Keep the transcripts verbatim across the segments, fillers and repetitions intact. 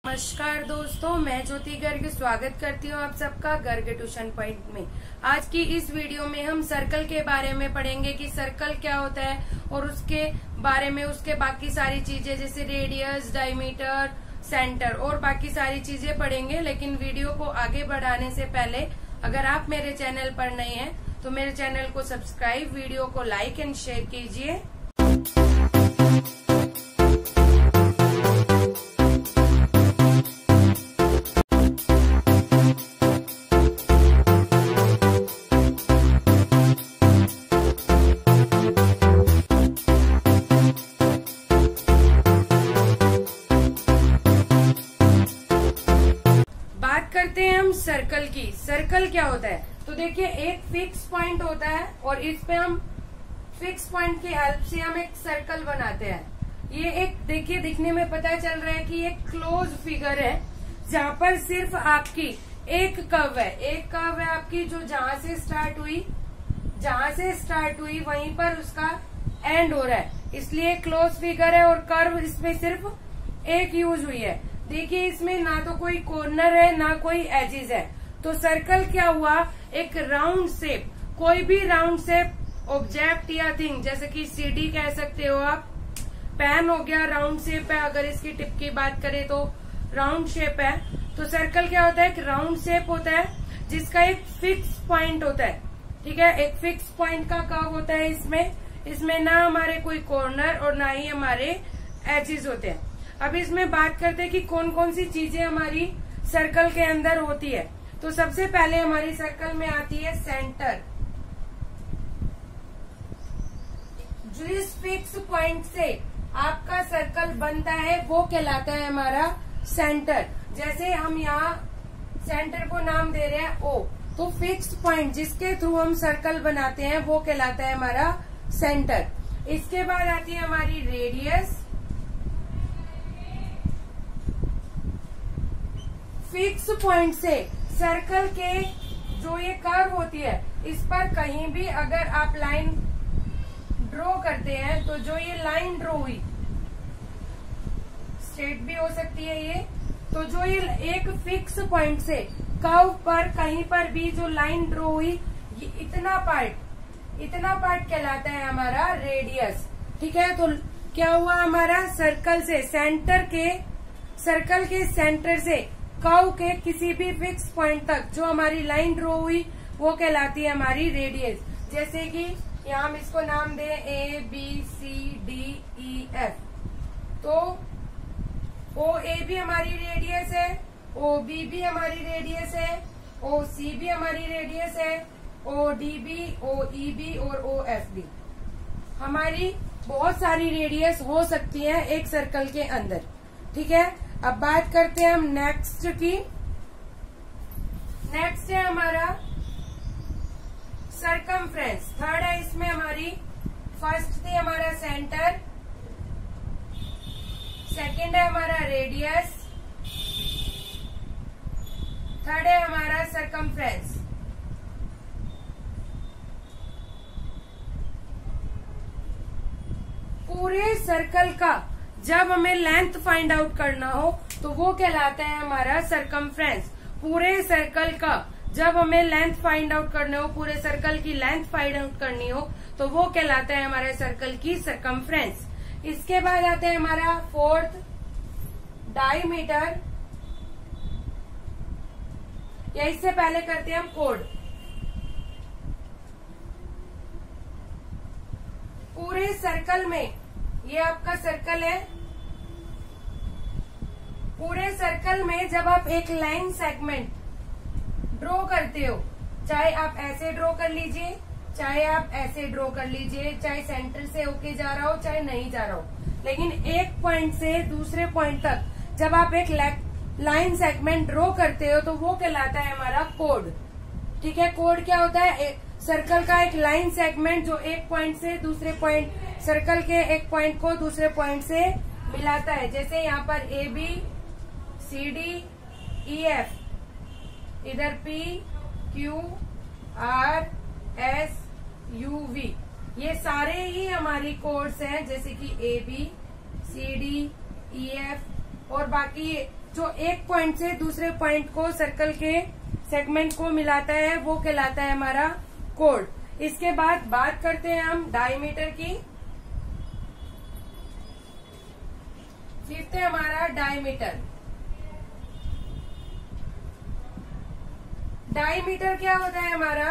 नमस्कार दोस्तों, मैं ज्योति गर्ग स्वागत करती हूँ आप सबका गर्ग ट्यूशन पॉइंट में। आज की इस वीडियो में हम सर्कल के बारे में पढ़ेंगे कि सर्कल क्या होता है और उसके बारे में उसके बाकी सारी चीजें जैसे रेडियस, डायमीटर, सेंटर और बाकी सारी चीजें पढ़ेंगे। लेकिन वीडियो को आगे बढ़ाने से पहले अगर आप मेरे चैनल पर नए हैं तो मेरे चैनल को सब्सक्राइब, वीडियो को लाइक एंड शेयर कीजिए। करते हैं हम सर्कल की। सर्कल क्या होता है तो देखिए, एक फिक्स पॉइंट होता है और इस पे हम फिक्स पॉइंट की हेल्प से हम एक सर्कल बनाते हैं। ये एक देखिए दिखने में पता चल रहा है कि एक क्लोज फिगर है जहाँ पर सिर्फ आपकी एक कर्व है। एक कर्व है आपकी जो जहाँ से स्टार्ट हुई जहाँ से स्टार्ट हुई वहीं पर उसका एंड हो रहा है, इसलिए क्लोज फिगर है और कर्व इसमें सिर्फ एक यूज हुई है। देखिए इसमें ना तो कोई कॉर्नर है ना कोई एजेस है। तो सर्कल क्या हुआ, एक राउंड शेप, कोई भी राउंड शेप ऑब्जेक्ट या थिंग, जैसे कि सीढ़ी कह सकते हो आप, पेन हो गया राउंड शेप है। अगर इसकी टिप की बात करें तो राउंड शेप है। तो सर्कल क्या होता है, एक राउंड शेप होता है जिसका एक फिक्स पॉइंट होता है। ठीक है, एक फिक्स पॉइंट का कर्व होता है इसमें। इसमें ना हमारे कोई कॉर्नर और ना ही हमारे एजेस होते हैं। अब इसमें बात करते हैं कि कौन कौन सी चीजें हमारी सर्कल के अंदर होती है। तो सबसे पहले हमारी सर्कल में आती है सेंटर। जिस फिक्स पॉइंट से आपका सर्कल बनता है वो कहलाता है हमारा सेंटर। जैसे हम यहाँ सेंटर को नाम दे रहे हैं ओ, तो फिक्स पॉइंट जिसके थ्रू हम सर्कल बनाते हैं वो कहलाता है हमारा सेंटर। इसके बाद आती है हमारी रेडियस। फिक्स पॉइंट से सर्कल के जो ये कर्व होती है इस पर कहीं भी अगर आप लाइन ड्रॉ करते हैं तो जो ये लाइन ड्रॉ हुई, स्ट्रेट भी हो सकती है ये, तो जो ये एक फिक्स पॉइंट से कर्व पर कहीं पर भी जो लाइन ड्रॉ हुई, ये इतना पार्ट इतना पार्ट कहलाता है हमारा रेडियस। ठीक है, तो क्या हुआ, हमारा सर्कल से सेंटर के सर्कल के सेंटर से कर्व के किसी भी फिक्स पॉइंट तक जो हमारी लाइन ड्रॉ हुई वो कहलाती है हमारी रेडियस। जैसे कि यहाँ हम इसको नाम दें A B C D E F, तो ओ ए भी हमारी रेडियस है, ओ बी भी हमारी रेडियस है, ओ सी भी हमारी रेडियस है, ओ डी भी, ओ ई भी और ओ एफ भी। हमारी बहुत सारी रेडियस हो सकती है एक सर्कल के अंदर। ठीक है, अब बात करते हैं हम नेक्स्ट की। नेक्स्ट है हमारा सरकमफ्रेंस। थर्ड है इसमें हमारी, फर्स्ट थी हमारा सेंटर, सेकंड है हमारा रेडियस, थर्ड है हमारा सरकमफ्रेंस। पूरे सर्कल का जब हमें लेंथ फाइंड आउट करना हो तो वो कहलाता है हमारा सरकमफ्रेंस। पूरे सर्कल का जब हमें लेंथ फाइंड आउट करना हो, पूरे सर्कल की लेंथ फाइंड आउट करनी हो तो वो कहलाता है हमारे सर्कल की सरकमफ्रेंस। इसके बाद आता है हमारा फोर्थ डायमीटर, या इससे पहले करते हैं हम कोड। पूरे सर्कल में, ये आपका सर्कल है, पूरे सर्कल में जब आप एक लाइन सेगमेंट ड्रॉ करते हो, चाहे आप ऐसे ड्रॉ कर लीजिए, चाहे आप ऐसे ड्रॉ कर लीजिए, चाहे सेंटर से होके जा रहा हो चाहे नहीं जा रहा हो, लेकिन एक पॉइंट से दूसरे पॉइंट तक जब आप एक लाइन सेगमेंट ड्रॉ करते हो तो वो कहलाता है हमारा कोड। ठीक है, कोड क्या होता है, सर्कल का एक लाइन सेगमेंट जो एक पॉइंट से दूसरे पॉइंट, सर्कल के एक पॉइंट को दूसरे पॉइंट से मिलाता है। जैसे यहाँ पर A B C D E F, इधर P Q R S U V, ये सारे ही हमारी कोड्स हैं, जैसे कि A B C D E F और बाकी जो एक पॉइंट से दूसरे पॉइंट को सर्कल के सेगमेंट को मिलाता है वो कहलाता है हमारा कोड। इसके बाद बात करते हैं हम डायमीटर की। फिफ्थ है हमारा डायमीटर। डायमीटर क्या होता है हमारा?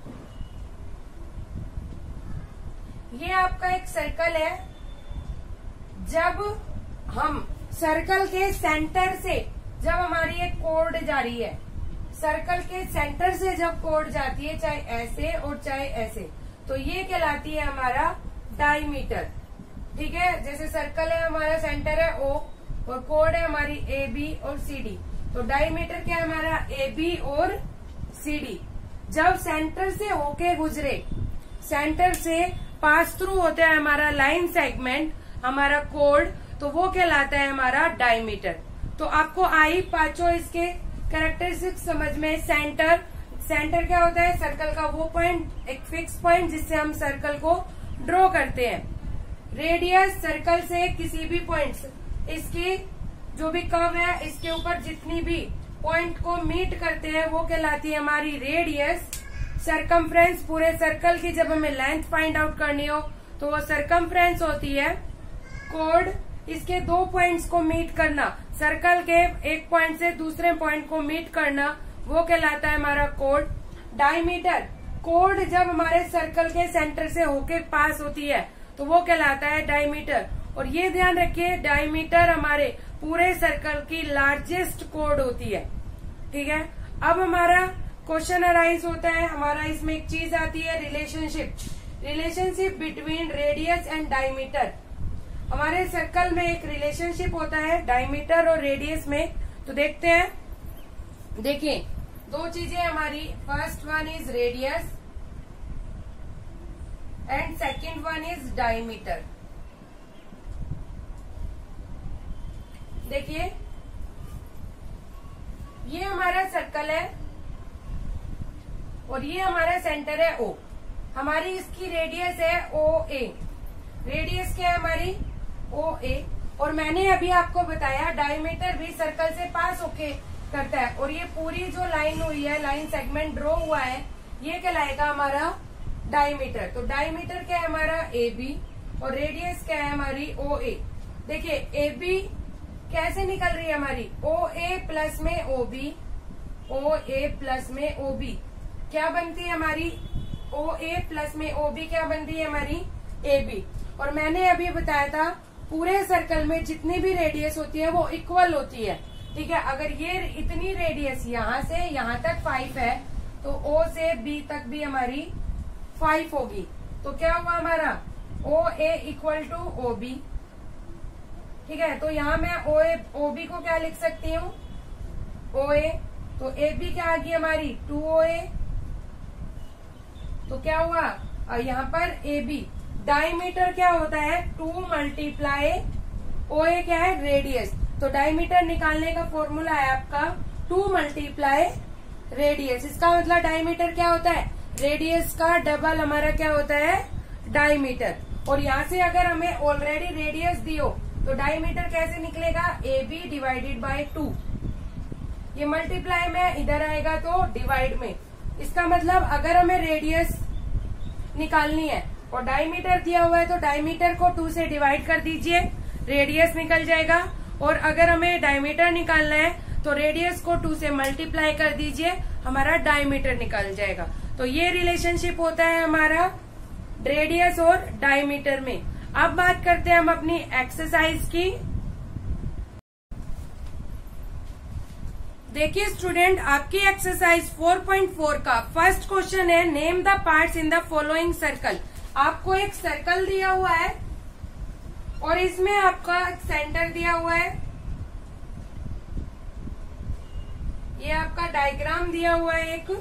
ये आपका एक सर्कल है। जब हम सर्कल के सेंटर से जब हमारी एक कोड जा रही है, सर्कल के सेंटर से जब कोड जाती है, चाहे ऐसे और चाहे ऐसे, तो ये कहलाती है हमारा डायमीटर। ठीक है, जैसे सर्कल है हमारा, सेंटर है ओ और कोड है हमारी ए बी और सी डी। तो डायमीटर क्या है हमारा? ए बी और सी डी। जब सेंटर से होके गुजरे, सेंटर से पास थ्रू होता है हमारा लाइन सेगमेंट, हमारा कोड, तो वो कहलाता है हमारा डायमीटर। तो आपको आई पांचों इसके कैरेक्टरिस्टिक्स समझ में। सेंटर, सेंटर क्या होता है? सर्कल का वो पॉइंट, एक फिक्स पॉइंट जिससे हम सर्कल को ड्रॉ करते हैं। रेडियस, सर्कल से किसी भी पॉइंट, इसकी जो भी कर्व है इसके ऊपर जितनी भी पॉइंट को मीट करते हैं वो कहलाती है हमारी रेडियस। सरकमफ्रेंस, पूरे सर्कल की जब हमें लेंथ फाइंड आउट करनी हो तो वो सरकमफ्रेंस होती है। कोड, इसके दो पॉइंट्स को मीट करना, सर्कल के एक पॉइंट से दूसरे पॉइंट को मीट करना, वो कहलाता है हमारा कोड। डायमीटर, कोड जब हमारे सर्कल के सेंटर से होके पास होती है तो वो कहलाता है डायमीटर। और ये ध्यान रखिए, डायमीटर हमारे पूरे सर्कल की लार्जेस्ट कोड होती है। ठीक है, अब हमारा क्वेश्चन अराइज होता है, हमारा इसमें एक चीज आती है relationship, relationship between radius and diameter. हमारे सर्कल में एक रिलेशनशिप होता है डायमीटर और रेडियस में। तो देखते हैं, देखिए दो चीजें हमारी, first one is radius and second one is diameter. देखिए ये हमारा सर्कल है और ये हमारा सेंटर है ओ। हमारी इसकी रेडियस है ओ ए। रेडियस क्या है हमारी? ओ ए। और मैंने अभी आपको बताया डायमीटर भी सर्कल से पास होके करता है। और ये पूरी जो लाइन हुई है, लाइन सेगमेंट ड्रॉ हुआ है, ये कहलाएगा हमारा डायमीटर। तो डायमीटर क्या है हमारा? ए बी। और रेडियस क्या है हमारी? ओ ए। देखिए ए बी कैसे निकल रही है हमारी? ओ ए प्लस में ओ बी, ओ ए प्लस में ओ बी क्या बनती है हमारी? ओ ए प्लस में ओ बी क्या बनती है हमारी? A B. और मैंने अभी बताया था पूरे सर्कल में जितनी भी रेडियस होती है वो इक्वल होती है। ठीक है, अगर ये इतनी रेडियस यहाँ से यहाँ तक फाइव है तो ओ से बी तक भी हमारी फाइव होगी। तो क्या हुआ हमारा? O A equal to O B. ठीक है, तो यहाँ मैं ओ ए ओ बी को क्या लिख सकती हूँ? ओ ए। तो ए बी क्या आ गई हमारी? Two O A. तो क्या हुआ? और यहाँ पर ए बी, डायमीटर क्या होता है? टू मल्टीप्लाई ओ ए क्या है? रेडियस। तो डायमीटर निकालने का फॉर्मूला है आपका टू मल्टीप्लाई रेडियस। इसका मतलब डायमीटर क्या होता है? रेडियस का डबल हमारा क्या होता है? डायमीटर। और यहाँ से अगर हमें ऑलरेडी रेडियस दी हो तो डायमीटर कैसे निकलेगा? A B divided by two. ये मल्टीप्लाई में इधर आएगा तो डिवाइड में। इसका मतलब अगर हमें रेडियस निकालनी है और डायमीटर दिया हुआ है तो डायमीटर को टू से डिवाइड कर दीजिए, रेडियस निकल जाएगा। और अगर हमें डायमीटर निकालना है तो रेडियस को टू से मल्टीप्लाई कर दीजिए, हमारा डायमीटर निकल जाएगा। तो ये रिलेशनशिप होता है हमारा रेडियस और डायमीटर में। अब बात करते हैं हम अपनी एक्सरसाइज की। देखिए स्टूडेंट, आपकी एक्सरसाइज फोर पॉइंट फोर का फर्स्ट क्वेश्चन है, name the parts in the following circle. आपको एक सर्कल दिया हुआ है और इसमें आपका एक सेंटर दिया हुआ है। ये आपका डायग्राम दिया हुआ है एक।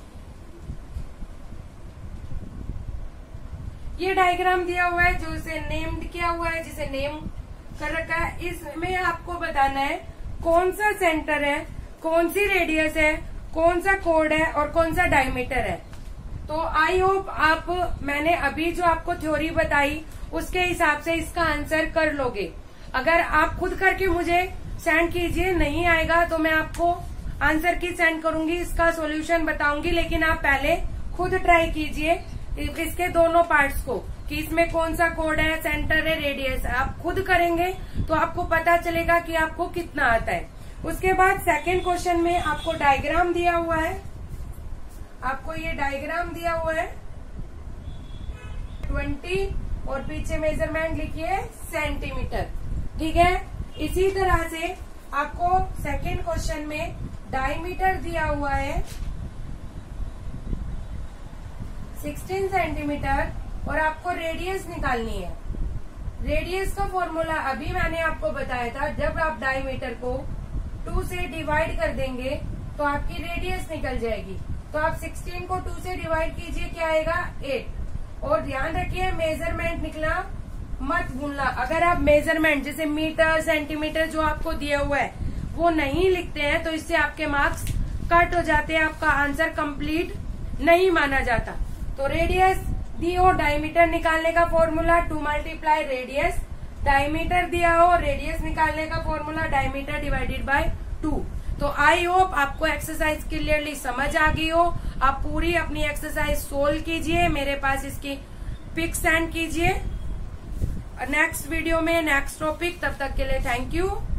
ये डायग्राम दिया हुआ है जो इसे नेम्ड किया हुआ है, जिसे नेम कर रखा है। इसमें आपको बताना है कौन सा सेंटर है, कौन सी रेडियस है, कौन सा कोड है और कौन सा डायमीटर है। तो आई होप आप, मैंने अभी जो आपको थ्योरी बताई उसके हिसाब से इसका आंसर कर लोगे। अगर आप खुद करके मुझे सेंड कीजिए। नहीं आएगा तो मैं आपको आंसर की सेंड करूंगी, इसका सॉल्यूशन बताऊंगी, लेकिन आप पहले खुद ट्राई कीजिए इसके दोनों पार्ट्स को कि इसमें कौन सा कोड है, सेंटर है, रेडियस है। आप खुद करेंगे तो आपको पता चलेगा कि आपको कितना आता है। उसके बाद सेकंड क्वेश्चन में आपको डायग्राम दिया हुआ है, आपको ये डायग्राम दिया हुआ है ट्वेंटी और पीछे मेजरमेंट लिखिए सेंटीमीटर, ठीक है। इसी तरह से आपको सेकंड क्वेश्चन में डायमीटर दिया हुआ है सोलह सेंटीमीटर और आपको रेडियस निकालनी है। रेडियस का फॉर्मूला अभी मैंने आपको बताया था, जब आप डायमीटर को टू से डिवाइड कर देंगे तो आपकी रेडियस निकल जाएगी। तो आप सोलह को टू से डिवाइड कीजिए, क्या आएगा आठ। और ध्यान रखिए मेजरमेंट निकला मत भूलना। अगर आप मेजरमेंट जैसे मीटर, सेंटीमीटर जो आपको दिया हुआ है वो नहीं लिखते हैं तो इससे आपके मार्क्स कट हो जाते हैं, आपका आंसर कंप्लीट नहीं माना जाता। तो रेडियस दी हो, डायमीटर निकालने का formula two multiply radius, diameter दिया हो, रेडियस निकालने का formula diameter divided by two. तो आई होप आपको एक्सरसाइज क्लियरली समझ आ गई हो। आप पूरी अपनी एक्सरसाइज सोल्व कीजिए, मेरे पास इसकी पिक सेंड कीजिए नेक्स्ट वीडियो में, नेक्स्ट टॉपिक। तब तक के लिए थैंक यू।